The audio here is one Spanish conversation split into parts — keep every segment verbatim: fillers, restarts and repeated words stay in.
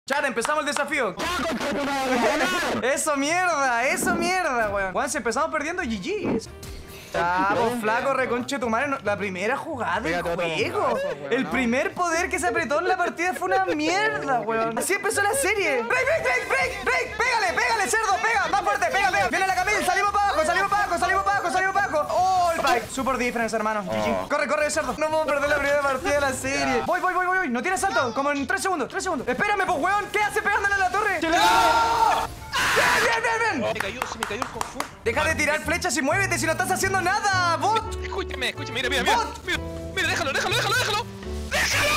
Chat, empezamos el desafío. Eso mierda, eso mierda, weón. Juan, si empezamos perdiendo, G G. Chavo, flaco, reconche tu madre. La primera jugada del juego. El primer poder que se apretó en la partida fue una mierda, weón. Así empezó la serie. Break, break, break, break, break. Pégale, pégale, cerdo, pega. Más fuerte, pega, pega. Viene la Camille, salimos para abajo, salimos para abajo, salimos para abajo, salimos para abajo. Oh, el bike. Super difference, hermano. G G. Corre, corre, cerdo. No vamos a perder la primera partida de la serie. Voy, voy, voy, voy, voy. No tiene salto. Como en tres segundos, tres segundos. Espérame, pues, weón. ¿Qué hace pegándole a la torre? ¡Bien, bien, bien, bien! Me cayó, se me cayó el Kung Fu. Deja de tirar flechas y muévete si no estás haciendo nada, bot. Escúchame, escúchame, mira, mira, mira. Mira, mira, déjalo, déjalo, déjalo, déjalo. ¡Déjalo!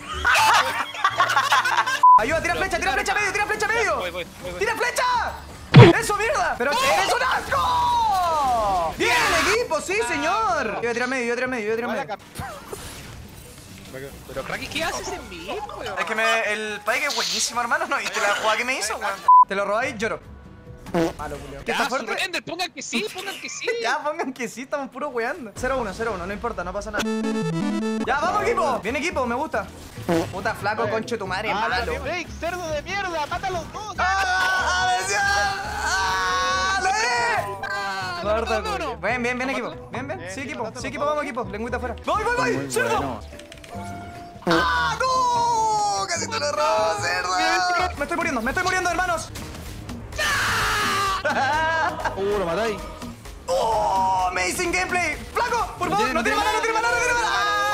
Ayuda, tira flecha, tira flecha medio, tira flecha medio. Voy, voy, voy, voy. ¡Tira flecha! ¡Eso, mierda! ¡Pero que eres un asco! ¡Bien, equipo! ¡Sí, señor! Yo voy a tirar medio, yo voy a tirar medio, yo voy a tirar medio. Pero, Cracky, ¿qué haces en mí, weón? Es que me, el Pike es buenísimo, hermano. ¿No viste la jugada que me hizo, weón? Te lo robáis, lloro. Malo, Julio. ¿Qué Ya, está fuerte? surrender, pongan que sí, pongan que sí. Ya, pongan que sí, estamos puro weando. cero uno, cero uno, no importa, no pasa nada. Ya, vamos, equipo. Bien, equipo, me gusta. Puta flaco, conche tu madre, malo. Break, cerdo de mierda, mata a los dos. ¡Ah! ¡Atención! ¡Ah! ¡Lo Ah, no, Gordo, no, no, no. Bien, bien, bien, equipo. Bien, bien. Sí, equipo. Sí, equipo, vamos, equipo. Lengüita afuera. ¡Voy, voy, voy! ¡Cerdo! ¡Ah, no! ¡Casi te lo robo, cerdo! Me estoy muriendo, me estoy muriendo, hermanos. Uh, lo matáis. ¡Oh! ¡Amazing gameplay! ¡Flaco! ¡Por favor! ¡No tiene mana, no tiene mana, no tiene mana!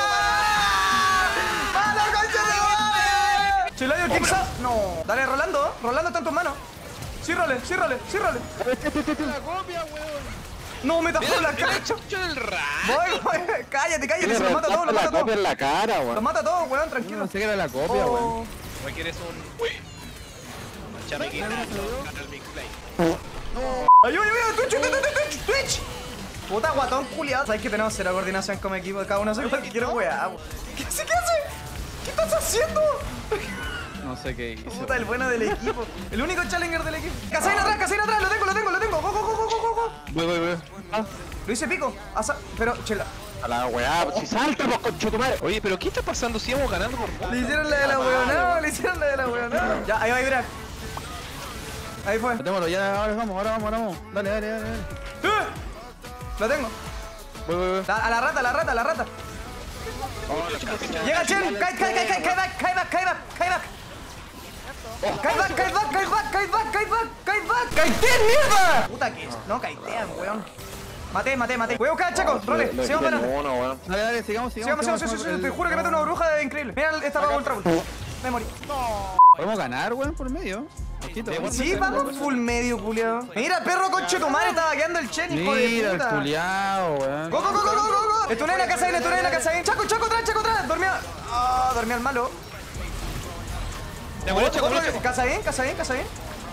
¡Mana, concha de madre! ¡Chilayo, Kingsa! ¡No! Dale, Rolando. Rolando está en tus manos. Sí, role, sí, role, sí, role. La copia, weón. No, me tapó la Mira, cara. el chucho del rat. Voy, voy. Cállate, cállate. Se lo mata todo, lo mata todo. en la cara, Lo weón. mata todo, weón, tranquilo. No sé que era la copia, weón. Oh. Güey, quieres un... Uy. Chamiquita, Canal Big Play. ¡Ayuda, ayuda! ¡Twitch, Twitch, Twitch, Twitch! Puta guatón culiado. Sabes que tenemos cero coordinación como equipo. Cada uno hace cualquier quiere, weá. ¿Qué hace? ¿Qué hace? ¿Qué estás haciendo? No sé qué hizo. Puta, el bueno del equipo. El único challenger del equipo. Casain atrás, Casain atrás. Lo tengo, lo tengo, lo tengo. Go, go, go, go, go, go. Voy, voy, voy. Ah, Lo hice pico. Asa... Pero, chela. a la weá, si salta, pues conchetumare. Oye, pero ¿qué está pasando si vamos ganando por mucho? Le hicieron la de la weonada. Le hicieron la de la weonada. Ya, ahí va a vibrar. Ahí fue. Matémoslo, ya, ahora vamos, ahora vamos, ahora vamos. Dale, dale, dale, dale. ¡Eh! Lo tengo. Voy, voy, voy. A la rata, a la rata, a la rata. Llega Chen. Kai, kai, kai, kai, kai back, kai back, kai back, kai back. Kai back, kai back, kai back, kai back, kai back, kai back. ¡Kaitean, mierda! Puta que es. No, kaitean, weón. Maté, maté, maté. Voy a buscar a Checo. Role, sigamos para adelante. Uno, weón. Dale, dale, sigamos, sigamos. Sigamos, sigamos, sigamos. Te juro que mete una bruja increíble. Mira, esta va ultra bull. Me morí. Podemos ganar, weón, por medio. Ojito. Sí, vamos full medio, culiao. Mira, perro conche tu madre, estaba quedando el Chen, hijo de Mira, el puta. culiao, weón. Go, go, go, go, go, go, go. Estuve en la casa, estuve en la casa. Chaco, Chaco atrás, Chaco atrás. Dormía. Ah, dormía el malo. Ya, bueno, chaco, bueno, chaco. Casa bien, casa bien, casa bien.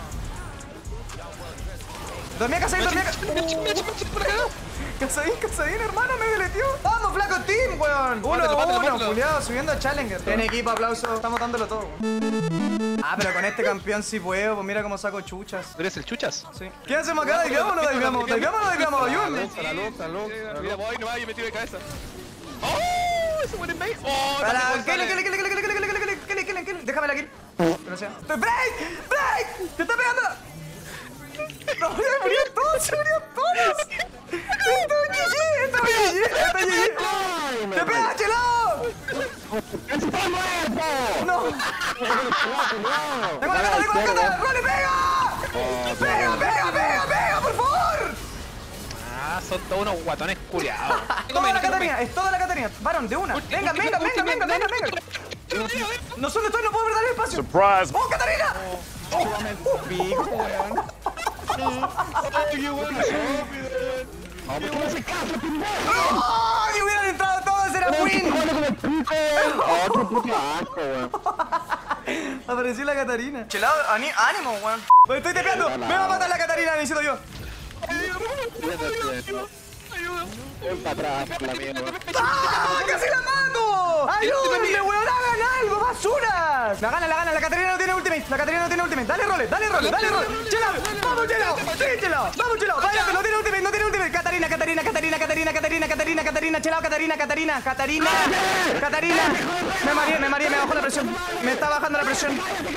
Dormía casa bien, dormía casa Casa bien, casa bien, hermano, me deleteó. Vamos, flaco team, weón. Uno Mátalo, a mátalo, uno, mátalo. culiao, subiendo a Challenger. En equipo, aplauso, estamos dándolo todo, weón. Ah, pero con este campeón sí puedo, pues mira cómo saco chuchas. ¿Tú eres el chuchas? Sí. ¿Qué hacemos acá? ¿Diveamos o no diveamos? ¿Diveamos o no diveamos? Ayúdenme. Salud, salud, Mira, voy, no me metí de cabeza. ¡Oh! ¡Ese buen base! ¡Oh! Para, también kill, sale. kill, kill, kill, kill, kill, kill, kill, kill, kill, kill, kill. Déjame la kill. Gracias. ¡Estoy break! ¡Break! ¡Te está pegando! ¡No, se murieron todos! ¡Se murieron todos! ¡Esto es G G! ¡Esto es G G! ¡Esto es G G! ¡Te pega, chelo! ¡Está muerto! ¡No! ¡Tengo la cata, tengo la cata! ¡Role, pega! ¡Pega, pega, pega, pega, por favor! Ah, son todos unos guatones culiados. Toda la Catarina, es toda la Catarina. Varón, de una. Venga, venga, venga, venga, venga, venga. No sé dónde estoy, no puedo perder el espacio. Surprise. ¡Oh, Catarina! Pico, weón. Ay, qué bueno. ¿Por qué no hace caso, pendejo? ¡Oh! Si hubieran entrado todos, era win. Otro puto asco, weón. Apareció la Catarina. Chelado, ánimo, weón. Estoy tepeando. Me va a matar la Catarina, necesito yo. ayuda. Ven para atrás, por la mierda. ¡Ah! ¡Casi la mato! ¡Ayúdenme, weón! ¡Hagan algo, basuras! La gana, la gana. La Catarina no tiene ultimate. La Catarina no tiene ultimate. Dale, role, dale, role, dale, role. ¡Chela! ¡Vamos, chela! ¡Sí, chela! ¡Vamos, chela! ¡Váyate! No tiene ultimate, no tiene ultimate. Catarina, Catarina, Catarina, Catarina, Catarina, Catarina, Catarina, chela, Catarina, Catarina, Catarina, Catarina. Me mareé, me mareé, me bajó la presión. Me está bajando la presión.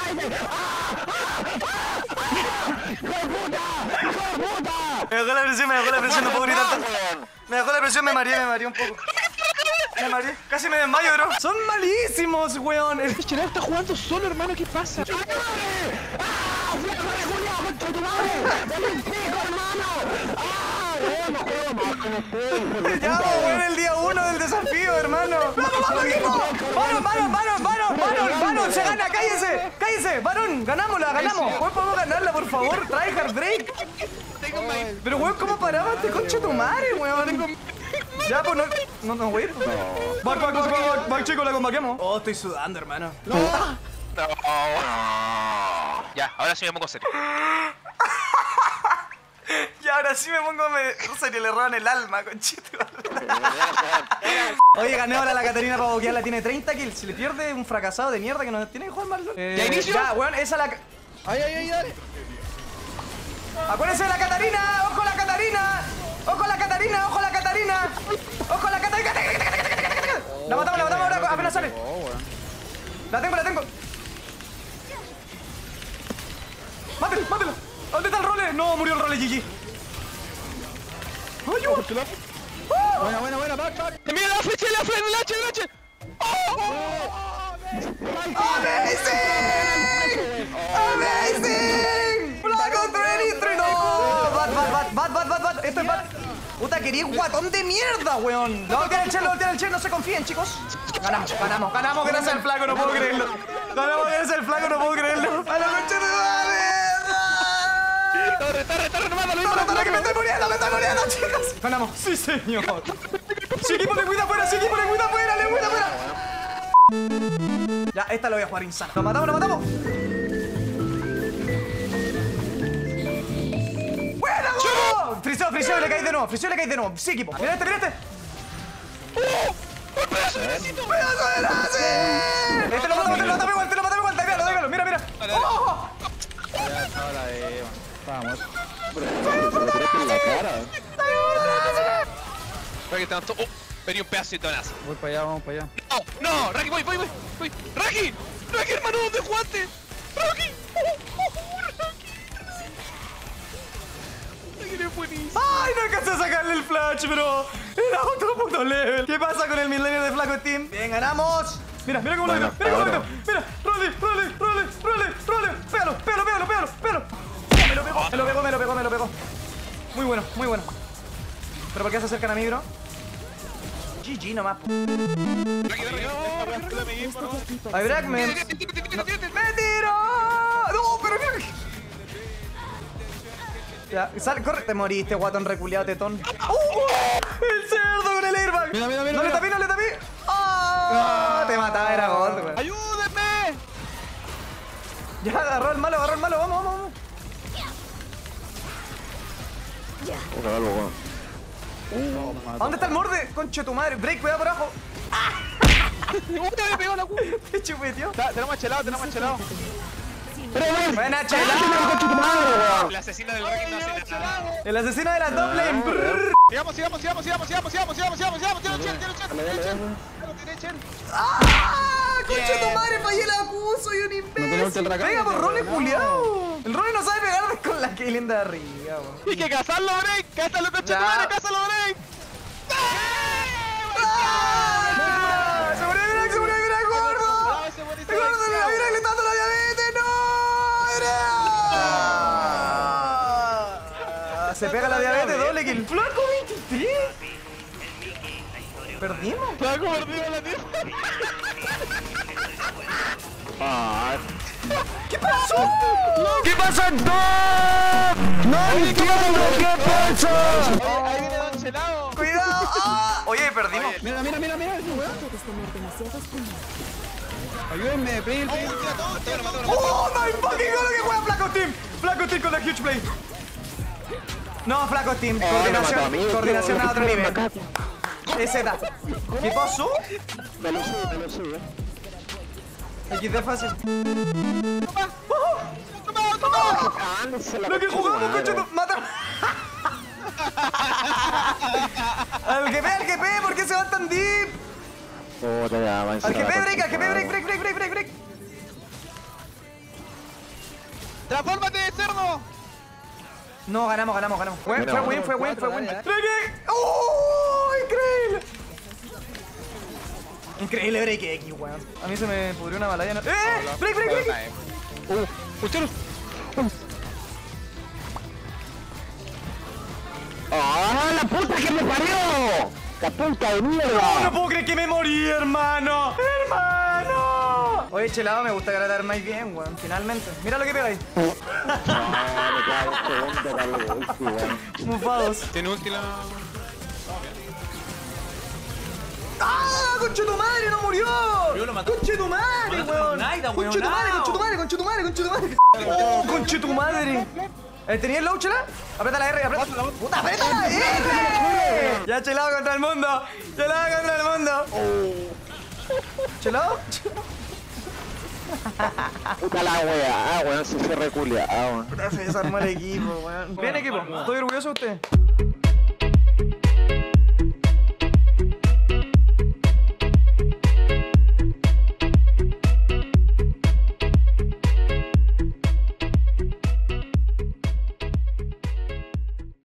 Me bajó la presión, me bajó la presión, no puedo gritar tanto. Me bajó la presión, me mareé, me mareé un poco. Me mareé, casi me desmayo, bro. Son malísimos, weón. El Chelado está jugando solo, hermano, ¿qué pasa? Ya, weón, el día uno del desafío, hermano. ¡Vamos, vamos, equipo! ¡Varón, varón, varón, varón, varón, varón! ¡Se gana! ¡Cállese! ¡Cállese! ¡Varón! ¡Ganámosla, ganamos! ¿Cómo podemos ganarla, por favor? Tryhard Drake. Pero, weón, ¿cómo paraba este conche tu madre, weón? Ya, pues no... No, no, weón. Back, back, back, back, back, chicos, la combaquemos. Oh, estoy sudando, hermano. No. Ya, ahora sí me pongo serio. Y ahora sí me pongo me... serio, le roban el alma, conchito. Oye, ganémosla a la Catarina para boquearla, tiene treinta kills. Si le pierde un fracasado de mierda que nos tiene que jugar mal. Eh, ¿Ya inicio? Ya, weón, esa la... Ay, ay, ay, dale. Acuérdense de la Catarina, ojo la Catarina. Ojo la Catarina, ojo la Catarina. Ojo la Catarina. La matamos, la matamos ahora, apenas sale. La tengo, la tengo. Mátelo, mátelo. ¿Dónde está el role? No, murió el role, G G. ¡Ayuda! Buena, buena, buena, back, back. Mira la flecha, la flecha, el H, el H. ¡Amazing! ¡Amazing! ¡Flaco treinta y tres! ¡No! ¡Bat, bat, bat, bat, bat, bat, bat! Esto es bat. Puta, quería un guatón de mierda, weón. No, tiene el Cher, no tiene el Cher, no se confíen, chicos. Ganamos, ganamos, ganamos que no es el flaco, no puedo creerlo. Ganamos que no es el flaco, no puedo creerlo. ¡A la concha de madre! Torre, torre, torre, no mata, lo ¡Torre, torre, que me estoy muriendo, me estoy muriendo, chicos! ¡Ganamos! ¡Sí, señor! ¡Su equipo le cuida afuera, su equipo le cuida afuera, le cuida afuera! Ya, esta la voy a jugar insana. ¡Lo matamos, lo matamos! ¡Buena, go! Friseo, friseo, le caí de nuevo, friseo, le caí de nuevo. Sí, equipo. Mira este, mira este. ¡Pedazo de láser! Este lo matamos, este lo matamos igual, este lo matamos igual. Dávalo, dávalo, mira, mira. ¡Oh! Vamos. Raki, te lanzó. Oh, venía un pedacito de láser. Voy para allá, vamos para allá. No, no, Raki, voy, voy, voy, voy. Raki, Raki, hermano, ¿dónde jugaste? Raki. Raki eres buenísimo. ¡Ay, no alcancé a sacarle el flash, bro! Era otro puto level. ¿Qué pasa con el milenio de Flaco Team? Bien, ganamos. Mira, mira cómo lo meto, mira cómo lo meto. Mira, role, role, role, role, role. Pégalo, pégalo, pégalo, pégalo, pégalo. Me lo pegó, me lo pegó, me lo pegó, me lo pegó. Muy bueno, muy bueno. ¿Pero por qué se acercan a mí, bro? G G nomás. Raki, Raki, Ay, Brack, me... ¡Me tiro! ¡No, pero mira! Ya, sal, corre. Te moriste, guatón reculeado, tetón. ¡Uh! ¡El cerdo con el airbag! Mira, mira, mira, ¡No le mira. tapé, no le tapé! ¡Ah! Te mataba, era gol, güey. ¡Ayúdenme! Ya, agarró el malo, agarró el malo, vamos, vamos, vamos. ¿A dónde está el morde? Conche tu madre. Break, cuidado por abajo. ¡Uy, me pegó la cu! Qué chupeteó. Tenemos chelado, tenemos chelado. Buena, chelado. El asesino del Raki no hace nada. El asesino de la doble. Brrr. Sigamos, sigamos, sigamos, sigamos, sigamos, sigamos, sigamos, sigamos, sigamos. Tiene Chel, tiene Chel, tiene Chel. Tiene Chel. ¡Ah! ¡Conche tu madre! Fallé la Q, soy un imbécil. Venga, por role culiao. El role no sabe pegar con la Kaylin de arriba, weón. Hay que cazarlo, Break. Cázalo, concha tu madre, cázalo, Break. ¡Ah! ¡Se murió Break, se murió Break, gordo! ¡Gordo, mira, mira, le está dando la diabetes! ¡No! ¡Era! Se pega la diabetes, doble kill. ¡Flaco veintitrés! ¿Perdimos? Flaco, perdido la tía. ¿Qué pasó? ¿Qué pasa, no? ¡No entiendo qué pasa! Ahí viene Don Chelado. ¡Cuidado! ¡Ah! Oye, perdimos. Mira, mira, mira, mira. Ayúdenme, play, play. ¡Oh, my fucking god! ¡Que juega Flaco Team! Flaco Team con la huge play. No, flaco Steam. Oh, me Coordinación, mató a mí, coordinación tío. a otro nivel. Es Z. ¿Qué pasó? Me lo sé, me lo sé, eh. equis de fácil. ¡Toma, toma! Ándese la Lo que concha jugamos, de tu coche, madre. mata. Al que ve, al que ve, ¿por qué se va tan deep? Puta, ya, va a Al que la ve, concha break, al que de ve, tu break, madre. break, break, break, break, break. ¡Transfórmate, cerdo! No, ganamos, ganamos, ganamos. Fue, fue Ganamos. win, fue win, fue win. Dale, dale. Break, ¡oh! ¡Increíble! Increíble break X, weón. A mí se me pudrió una balaya. ¿No? ¡Eh! ¡Break, break, break! Uh, usted no. ¡Ah, la puta que me parió! ¡La puta de mierda! No, no puedo creer que me morí, hermano. ¡Hermano! Oye, chelado, me gusta gratar más bien, weón. Finalmente. Mira lo que pega ahí. Ah, me cago en segundo, dale, sí, weón. Mufados. Tiene ulti la... ¡Ah! ¡Conche tu madre! ¡No murió! Yo lo maté. ¡Conche tu madre, Mataste weón! con Naida, ¡Conche tu weón, madre, no. conche tu madre, conche tu madre, conche tu madre! ¡Oh, conche tu madre! Eh, ¿Tenías el low, chela? Aprieta la R, aprieta. ¡Puta, aprieta la R! Ya chelado contra el mundo. Chelado contra el mundo. ¿Chelado? Puta la wea, ah, weón, se fue reculia, ah, weón. Se desarmó el equipo, weón. Bien, equipo. Estoy orgulloso de usted.